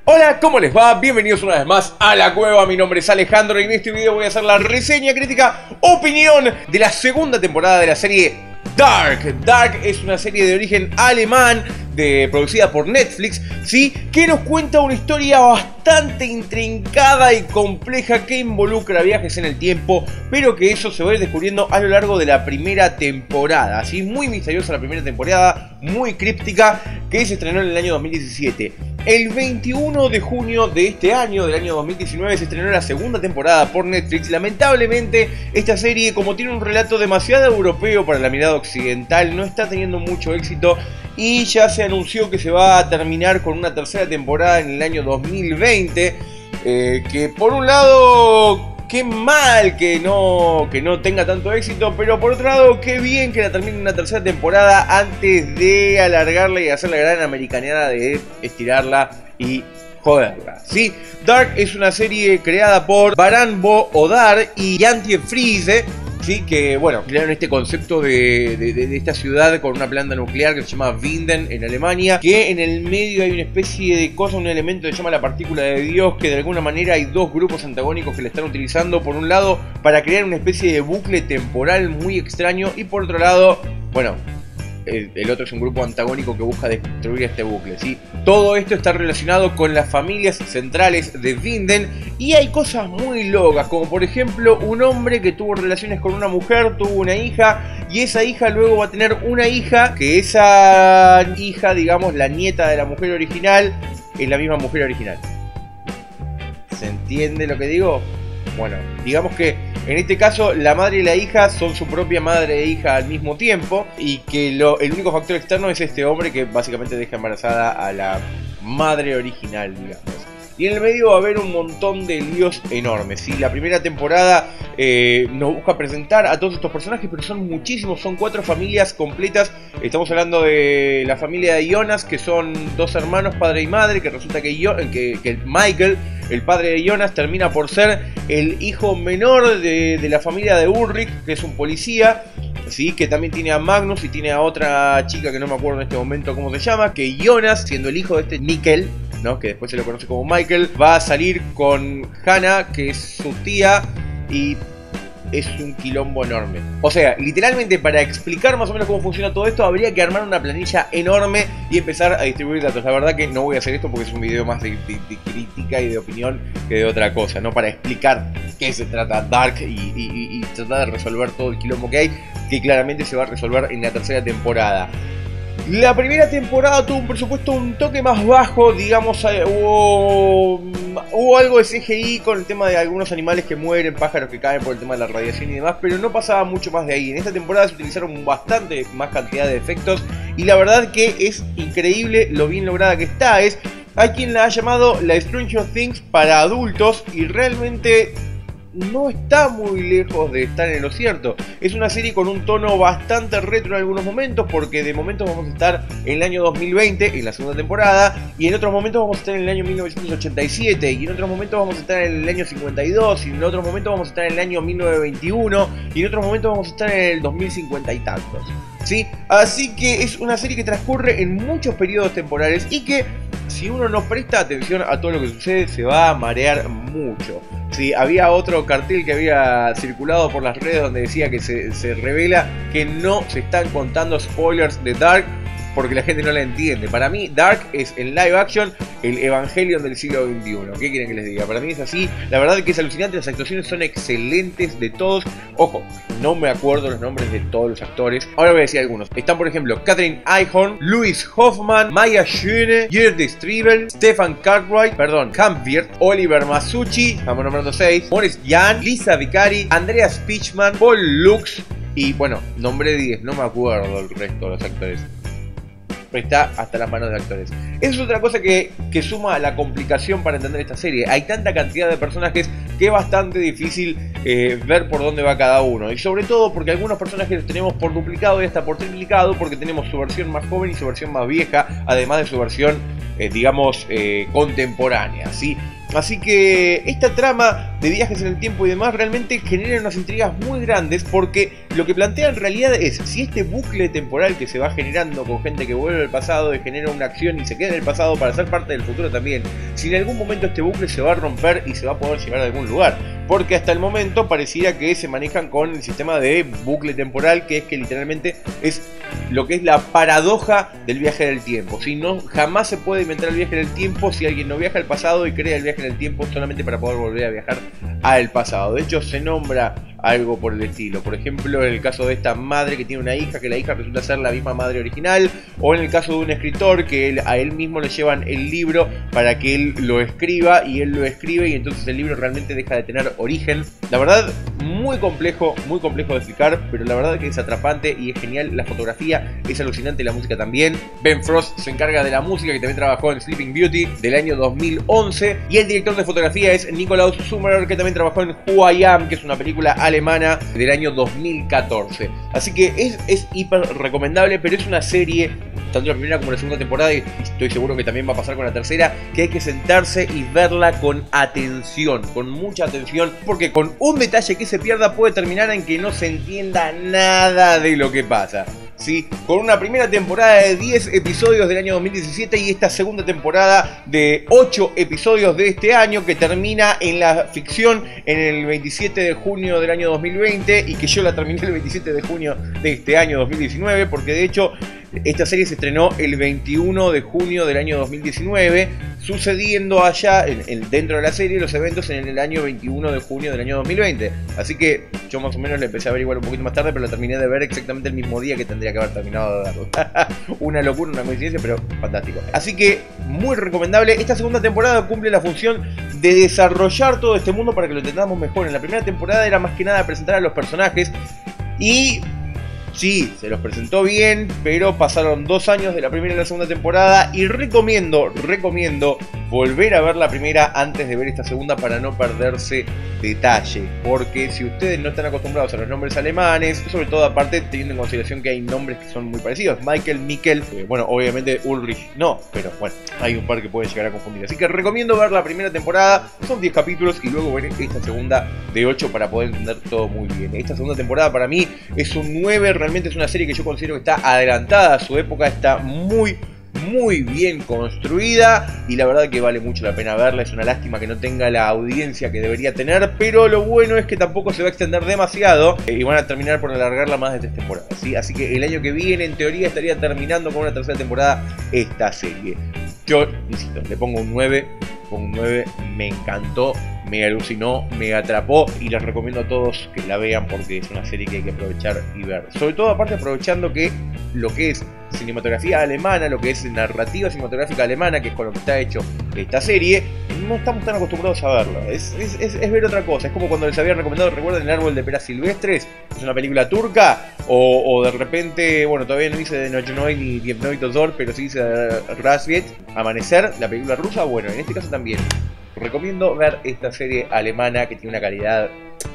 Hola, ¿cómo les va? Bienvenidos una vez más a La Cueva. Mi nombre es Alejandro y en este video voy a hacer la reseña, crítica, opinión de la segunda temporada de la serie Dark. Dark es una serie de origen alemán, producida por Netflix, ¿sí? Que nos cuenta una historia bastante intrincada y compleja que involucra viajes en el tiempo, pero que eso se va a ir descubriendo a lo largo de la primera temporada, ¿sí? Muy misteriosa la primera temporada, muy críptica, que se estrenó en el año 2017. El 21 de junio de este año, del año 2019, se estrenó la segunda temporada por Netflix. Lamentablemente, esta serie, como tiene un relato demasiado europeo para la mirada occidental, no está teniendo mucho éxito y ya se anunció que se va a terminar con una tercera temporada en el año 2020, que por un lado, qué mal que no tenga tanto éxito, pero por otro lado, qué bien que la termine una tercera temporada antes de alargarla y hacer la gran americaneada de estirarla y joderla, ¿sí? Dark es una serie creada por Baran Bo Odar y Antje Friese, ¿sí? Que, bueno, crearon este concepto de esta ciudad con una planta nuclear que se llama Winden en Alemania, que en el medio hay una especie de cosa, un elemento que se llama la partícula de Dios, que de alguna manera hay dos grupos antagónicos que le están utilizando, por un lado para crear una especie de bucle temporal muy extraño, y por otro lado, bueno, el otro es un grupo antagónico que busca destruir este bucle, ¿sí? Todo esto está relacionado con las familias centrales de Winden, y hay cosas muy locas, como por ejemplo un hombre que tuvo relaciones con una mujer, tuvo una hija, y esa hija luego va a tener una hija, que esa hija, digamos, la nieta de la mujer original, es la misma mujer original. ¿Se entiende lo que digo? Bueno, digamos que en este caso la madre y la hija son su propia madre e hija al mismo tiempo, y que el único factor externo es este hombre que básicamente deja embarazada a la madre original, digamos. Y en el medio va a haber un montón de líos enormes, ¿sí? La primera temporada nos busca presentar a todos estos personajes, pero son muchísimos, son 4 familias completas. Estamos hablando de la familia de Jonas, que son 2 hermanos, padre y madre, que resulta que Michael, el padre de Jonas, termina por ser el hijo menor de la familia de Ulrich, que es un policía, ¿sí? Que también tiene a Magnus y tiene a otra chica que no me acuerdo en este momento cómo se llama, que Jonas, siendo el hijo de este Mikkel, ¿no? Que después se lo conoce como Michael, va a salir con Hannah, que es su tía, y es un quilombo enorme. O sea, literalmente, para explicar más o menos cómo funciona todo esto, habría que armar una planilla enorme y empezar a distribuir datos. La verdad que no voy a hacer esto porque es un video más de crítica y de opinión que de otra cosa, ¿no? Para explicar qué se trata Dark y tratar de resolver todo el quilombo que hay, que claramente se va a resolver en la tercera temporada. La primera temporada tuvo un presupuesto un toque más bajo, digamos, hubo algo de CGI con el tema de algunos animales que mueren, pájaros que caen por el tema de la radiación y demás, pero no pasaba mucho más de ahí. En esta temporada se utilizaron bastante más cantidad de efectos y la verdad que es increíble lo bien lograda que está. Hay quien la ha llamado la Stranger Things para adultos y realmente no está muy lejos de estar en lo cierto. Es una serie con un tono bastante retro en algunos momentos, porque de momentos vamos a estar en el año 2020, en la segunda temporada, y en otros momentos vamos a estar en el año 1987, y en otros momentos vamos a estar en el año 52, y en otros momentos vamos a estar en el año 1921, y en otros momentos vamos a estar en el 2050 y tantos, ¿sí? Así que es una serie que transcurre en muchos periodos temporales y que, si uno no presta atención a todo lo que sucede, se va a marear mucho. Sí, había otro cartel que había circulado por las redes donde decía que se revela que no se están contando spoilers de Dark porque la gente no la entiende. Para mí, Dark es en live action el Evangelion del siglo XXI. ¿Qué quieren que les diga? Para mí es así. La verdad es que es alucinante. Las actuaciones son excelentes de todos. Ojo, no me acuerdo los nombres de todos los actores. Ahora voy a decir algunos. Están, por ejemplo, Katherine Einhorn, Louis Hoffman, Maya Schöne, Jürgen Striebel, Stefan Kampwirth, Oliver Masucci, estamos nombrando 6, Morris Jan, Lisa Vicari, Andreas Pichman, Paul Lux, y bueno, nombré 10, no me acuerdo el resto de los actores. Está hasta las manos de actores. Eso es otra cosa que suma a la complicación para entender esta serie. Hay tanta cantidad de personajes que es bastante difícil ver por dónde va cada uno. Y sobre todo porque algunos personajes los tenemos por duplicado y hasta por triplicado, porque tenemos su versión más joven y su versión más vieja, además de su versión, digamos, contemporánea, ¿sí? Así que esta trama de viajes en el tiempo y demás realmente generan unas intrigas muy grandes, porque lo que plantea en realidad es si este bucle temporal que se va generando con gente que vuelve al pasado y genera una acción y se queda en el pasado para ser parte del futuro también, si en algún momento este bucle se va a romper y se va a poder llegar a algún lugar, porque hasta el momento pareciera que se manejan con el sistema de bucle temporal, que es que literalmente es lo que es la paradoja del viaje del tiempo. Si no, jamás se puede inventar el viaje del tiempo si alguien no viaja al pasado y crea el viaje del tiempo solamente para poder volver a viajar al pasado. De hecho, se nombra algo por el estilo. Por ejemplo, en el caso de esta madre que tiene una hija, que la hija resulta ser la misma madre original, o en el caso de un escritor que a él mismo le llevan el libro para que él lo escriba, y él lo escribe y entonces el libro realmente deja de tener origen. La verdad, muy complejo de explicar, pero la verdad que es atrapante y es genial. La fotografía es alucinante, la música también. Ben Frost se encarga de la música, que también trabajó en Sleeping Beauty del año 2011, y el director de fotografía es Nikolaus Summerer, que también trabajó en Who I Am, que es una película alemana del año 2014. Así que es hiper recomendable, pero es una serie, tanto la primera como la segunda temporada, y estoy seguro que también va a pasar con la tercera, que hay que sentarse y verla con atención, con mucha atención, porque con un detalle que se pierda puede terminar en que no se entienda nada de lo que pasa. ¿Sí? Con una primera temporada de 10 episodios del año 2017 y esta segunda temporada de 8 episodios de este año, que termina en la ficción en el 27 de junio del año 2020, y que yo la terminé el 27 de junio de este año 2019, porque de hecho esta serie se estrenó el 21 de junio del año 2019, sucediendo allá dentro de la serie los eventos en el año 21 de junio del año 2020. Así que yo más o menos la empecé a averiguar un poquito más tarde, pero la terminé de ver exactamente el mismo día que tendría que haber terminado de verlo. Una locura, una coincidencia, pero fantástico. Así que muy recomendable. Esta segunda temporada cumple la función de desarrollar todo este mundo para que lo entendamos mejor. En la primera temporada era más que nada presentar a los personajes y... sí, se los presentó bien, pero pasaron 2 años de la primera y la segunda temporada, y recomiendo volver a ver la primera antes de ver esta segunda para no perderse detalle, porque si ustedes no están acostumbrados a los nombres alemanes, sobre todo aparte teniendo en consideración que hay nombres que son muy parecidos, Michael, Mikkel, bueno, obviamente Ulrich no, pero bueno, hay un par que pueden llegar a confundir, así que recomiendo ver la primera temporada, son 10 capítulos, y luego ver esta segunda de 8 para poder entender todo muy bien. Esta segunda temporada para mí es un 9, realmente es una serie que yo considero que está adelantada a su época, está muy bien construida y la verdad que vale mucho la pena verla. Es una lástima que no tenga la audiencia que debería tener, pero lo bueno es que tampoco se va a extender demasiado y van a terminar por alargarla más de 3 temporadas, ¿sí? Así que el año que viene en teoría estaría terminando con una tercera temporada esta serie. Yo, insisto, le pongo un 9, me encantó, me alucinó, me atrapó y les recomiendo a todos que la vean porque es una serie que hay que aprovechar y ver. Sobre todo aparte aprovechando que lo que es cinematografía alemana, lo que es narrativa cinematográfica alemana, que es con lo que está hecho esta serie, no estamos tan acostumbrados a verlo. Es ver otra cosa. Es como cuando les había recomendado, recuerden, El árbol de peras silvestres, es una película turca, o de repente, bueno, todavía no hice de Nochnoi ni Dievnoy Dozor, pero sí hice de Rasviet, Amanecer, la película rusa. Bueno, en este caso también recomiendo ver esta serie alemana que tiene una calidad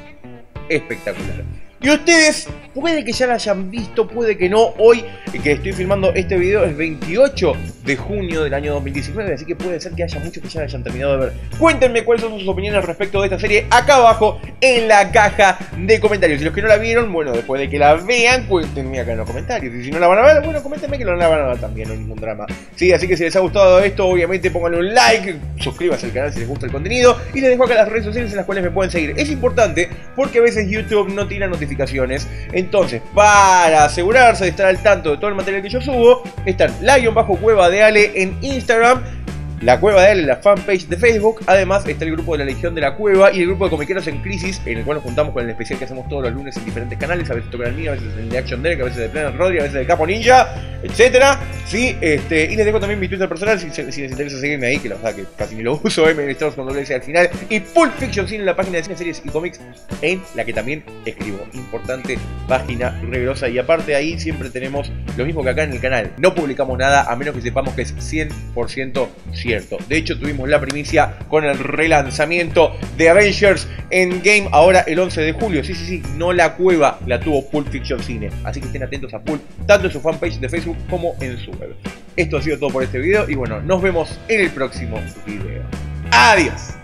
espectacular. Y ustedes, puede que ya la hayan visto, puede que no. Hoy que estoy filmando este video es 28 de junio del año 2019, así que puede ser que haya muchos que ya la hayan terminado de ver. Cuéntenme cuáles son sus opiniones respecto de esta serie acá abajo en la caja de comentarios. Y los que no la vieron, bueno, después de que la vean, cuéntenme acá en los comentarios. Y si no la van a ver, bueno, coméntenme que no la van a ver también, no hay ningún drama. Sí, así que si les ha gustado esto, obviamente pónganle un like, suscríbanse al canal si les gusta el contenido, y les dejo acá las redes sociales en las cuales me pueden seguir. Es importante porque a veces YouTube no tira notificaciones. Entonces, para asegurarse de estar al tanto de todo el material que yo subo, están la_cueva de Ale en Instagram, La Cueva de Ale en la fanpage de Facebook. Además está el grupo de la Legión de la Cueva y el grupo de Comiqueros en Crisis, en el cual nos juntamos con el especial que hacemos todos los lunes en diferentes canales. A veces toca el mío, a veces el de Action Derek, a veces de Planet Rodri, a veces de Capo Ninja, etcétera. Sí, y les dejo también mi Twitter personal si les interesa seguirme ahí, que la verdad que casi ni lo uso, MNStars con doble S al final, y Pulp Fiction Cine en la página de cine, series y cómics, en la que también escribo. Importante página regrosa, y aparte ahí siempre tenemos lo mismo que acá en el canal, no publicamos nada a menos que sepamos que es 100% cierto. De hecho, tuvimos la primicia con el relanzamiento de Avengers Endgame ahora el 11 de julio. Sí, no La Cueva, la tuvo Pulp Fiction Cine. Así que estén atentos a Pulp, tanto en su fanpage de Facebook como en su web. Esto ha sido todo por este video y bueno, nos vemos en el próximo video. ¡Adiós!